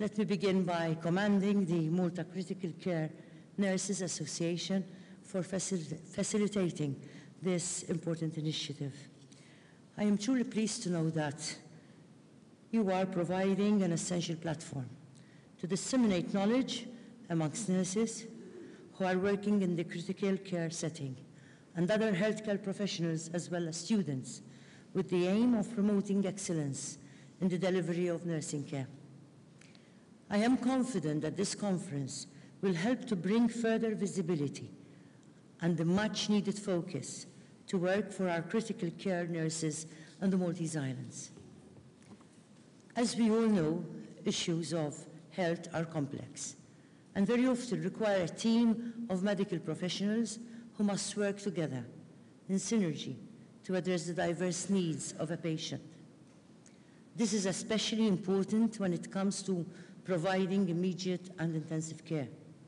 Let me begin by commending the Malta Critical Care Nurses Association for facilitating this important initiative. I am truly pleased to know that you are providing an essential platform to disseminate knowledge amongst nurses who are working in the critical care setting and other healthcare professionals as well as students, with the aim of promoting excellence in the delivery of nursing care. I am confident that this conference will help to bring further visibility and the much-needed focus to work for our critical care nurses on the Maltese Islands. As we all know, issues of health are complex and very often require a team of medical professionals who must work together in synergy to address the diverse needs of a patient. This is especially important when it comes to providing immediate and intensive care.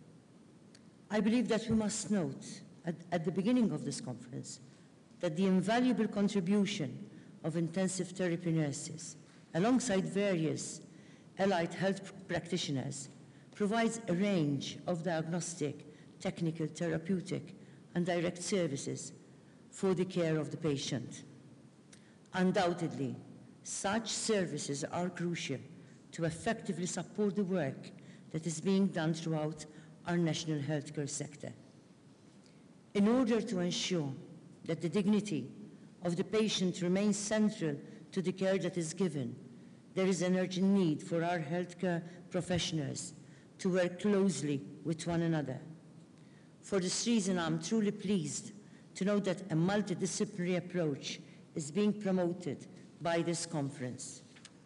I believe that we must note at the beginning of this conference that the invaluable contribution of intensive therapy nurses, alongside various allied health practitioners, provides a range of diagnostic, technical, therapeutic, and direct services for the care of the patient. Undoubtedly, such services are crucial to effectively support the work that is being done throughout our national healthcare sector. In order to ensure that the dignity of the patient remains central to the care that is given, there is an urgent need for our healthcare professionals to work closely with one another. For this reason, I'm truly pleased to know that a multidisciplinary approach is being promoted by this conference.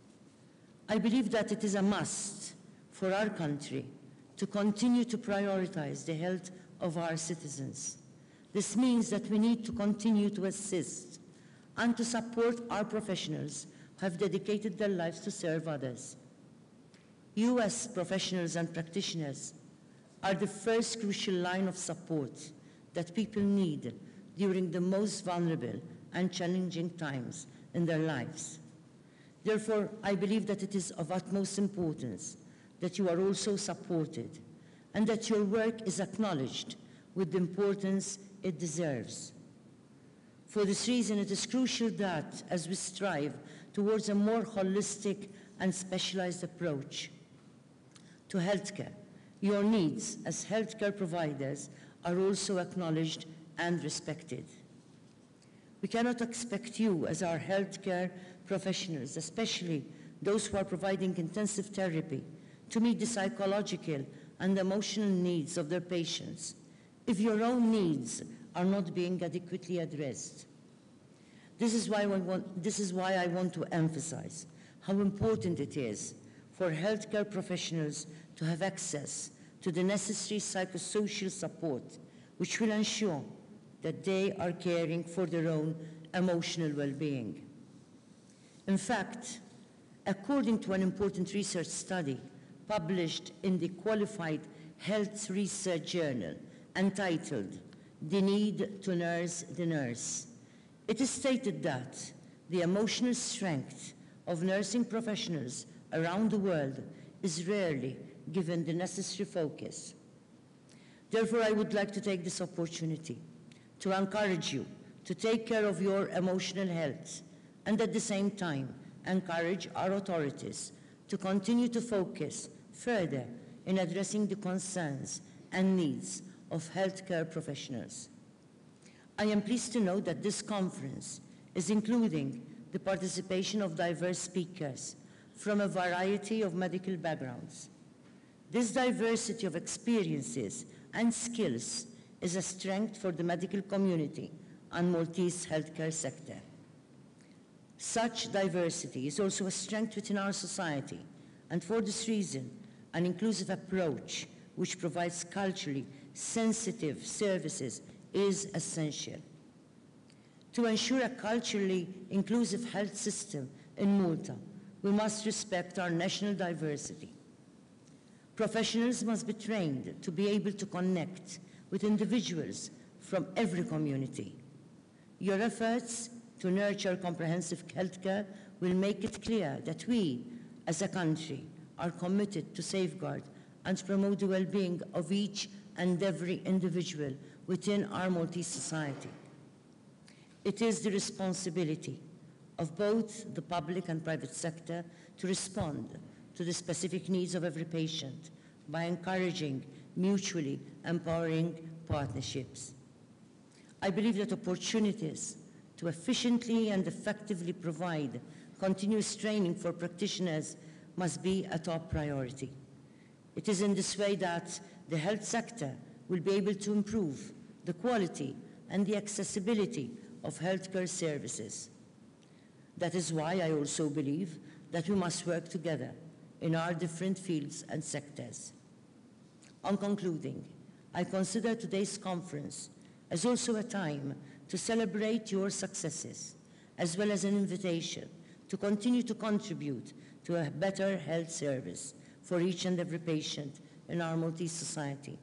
I believe that it is a must for our country to continue to prioritize the health of our citizens. This means that we need to continue to assist and to support our professionals who have dedicated their lives to serve others. You as professionals and practitioners are the first crucial line of support that people need during the most vulnerable and challenging times in their lives. Therefore, I believe that it is of utmost importance that you are also supported and that your work is acknowledged with the importance it deserves. For this reason, it is crucial that, as we strive towards a more holistic and specialized approach to healthcare, your needs as healthcare providers are also acknowledged and respected. We cannot expect you, as our healthcare professionals, especially those who are providing intensive therapy, to meet the psychological and emotional needs of their patients if your own needs are not being adequately addressed. This is why I want to emphasize how important it is for healthcare professionals to have access to the necessary psychosocial support, which will ensure that they are caring for their own emotional well-being. In fact, according to an important research study published in the Qualified Health Research Journal entitled "The Need to Nurse the Nurse," it is stated that the emotional strength of nursing professionals around the world is rarely given the necessary focus. Therefore, I would like to take this opportunity to encourage you to take care of your emotional health and at the same time encourage our authorities to continue to focus further in addressing the concerns and needs of healthcare professionals. I am pleased to know that this conference is including the participation of diverse speakers from a variety of medical backgrounds. This diversity of experiences and skills is a strength for the medical community and Maltese healthcare sector. Such diversity is also a strength within our society, and for this reason, an inclusive approach which provides culturally sensitive services is essential. To ensure a culturally inclusive health system in Malta, we must respect our national diversity. Professionals must be trained to be able to connect with individuals from every community. Your efforts to nurture comprehensive healthcare will make it clear that we, as a country, are committed to safeguard and promote the well-being of each and every individual within our Maltese society. It is the responsibility of both the public and private sector to respond to the specific needs of every patient by encouraging mutually empowering partnerships. I believe that opportunities to efficiently and effectively provide continuous training for practitioners must be a top priority. It is in this way that the health sector will be able to improve the quality and the accessibility of healthcare services. That is why I also believe that we must work together in our different fields and sectors. On concluding, I consider today's conference as also a time to celebrate your successes, as well as an invitation to continue to contribute to a better health service for each and every patient in our Maltese society.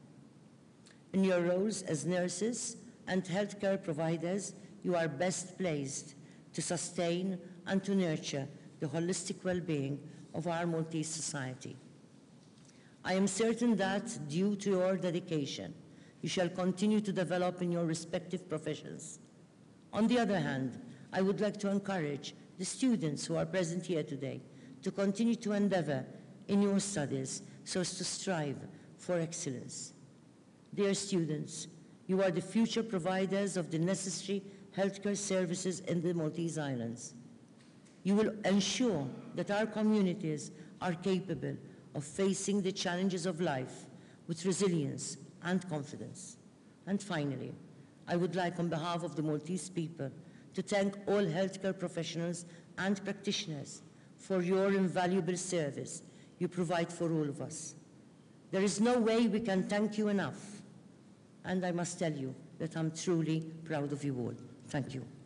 In your roles as nurses and healthcare providers, you are best placed to sustain and to nurture the holistic well-being of our Maltese society. I am certain that, due to your dedication, you shall continue to develop in your respective professions. On the other hand, I would like to encourage the students who are present here today to continue to endeavor in your studies so as to strive for excellence. Dear students, you are the future providers of the necessary healthcare services in the Maltese Islands. You will ensure that our communities are capable of facing the challenges of life with resilience and confidence. And finally, I would like, on behalf of the Maltese people, to thank all healthcare professionals and practitioners for your invaluable service you provide for all of us. There is no way we can thank you enough, and I must tell you that I'm truly proud of you all. Thank you.